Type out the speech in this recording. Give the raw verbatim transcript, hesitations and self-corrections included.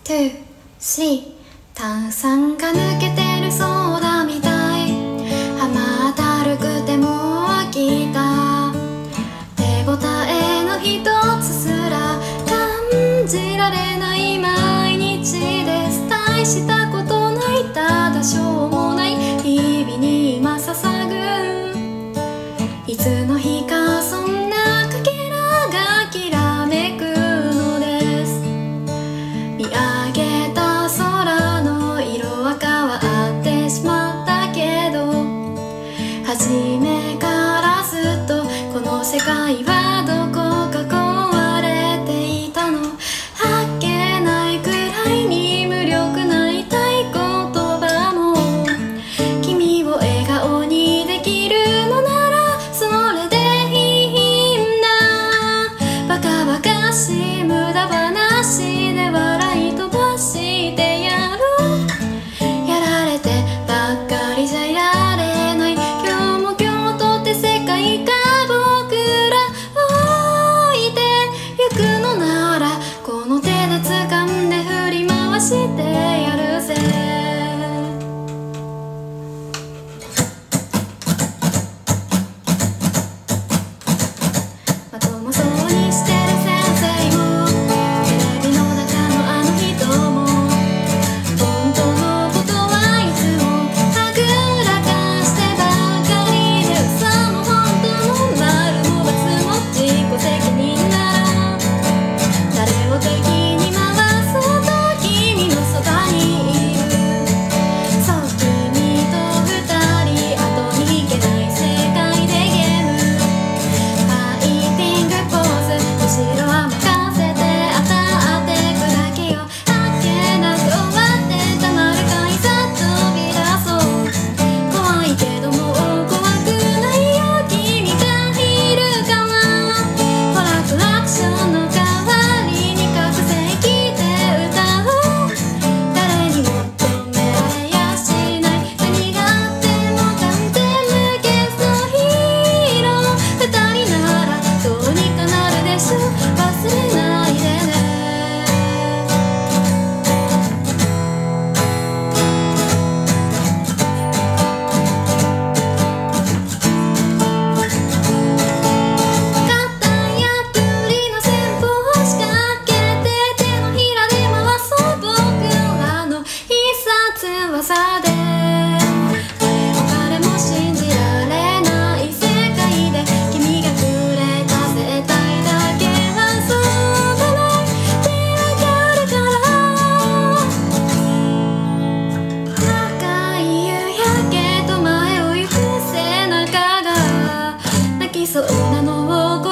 ツー、スリー、炭酸が抜けてるソーダみたい。甘ったるくてもう飽きた。手応えの一つすら感じられない毎日です。大したことない、ただしょうもない日々に今捧ぐ。いつの日かそんなかけらがきらめくのです。見上げた空の色は変わってしまったけど、初めからずっとこの世界はどこか壊れていたの。あっけないくらいに無力な痛い言葉も、君を笑顔にできるのならそれでいいんだ。バカバカしい無駄話で笑い飛ばしてやろう。やられてばっかりじゃいられない。今日も今日とって世界が僕ら置いてゆくのなら、この手で掴んで振り回してやるぜ。まともそうにしてる先生も、テレビの中のあの人も、本当のことはいつもはぐらかしてばかりで、嘘も本当も丸も×も自己責任なら、誰を敵に回そうと君のそばにいる。そう、君と二人後に引けない世界でゲーム。ファイティングポーズ、後ろは任せて当たってくだけよ。あっけなく終わってたまるかいさ飛び出そう。怖いけどもう怖くないよ、君がいるから。ほらクラクションの代わりに覚醒器で歌おう。誰にも止められやしない、何があっても完全無欠のヒーロー。二人ならどうにかなるでしょう、忘れないでね。型破りの戦法を仕掛けて手のひらで回そう僕らの必殺技で。誰も彼も信じられない世界で、君がくれた生態だけはそうだないってわかるから。赤い夕焼けと前を行く背中が泣きそうなのを